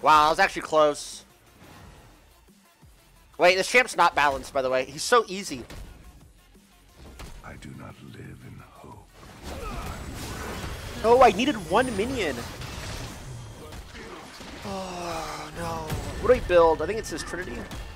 Wow, that was actually close. Wait, this champ's not balanced, by the way. He's so easy. I do not live in hope. Oh, I needed one minion. Oh, no. What do I build? I think it says Trinity.